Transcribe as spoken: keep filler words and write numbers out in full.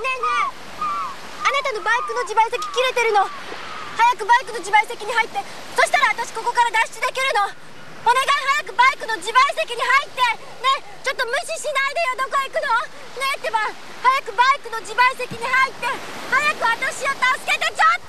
えねえ、あなたのバイクの自賠責切れてるの。早くバイクの自賠責に入って、そしたら私ここから脱出できるの。お願い、早くバイクの自賠責に入ってね。ちょっと無視しないでよ。どこ行くのねえってば。早くバイクの自賠責に入って、早く私を助けてちょっと。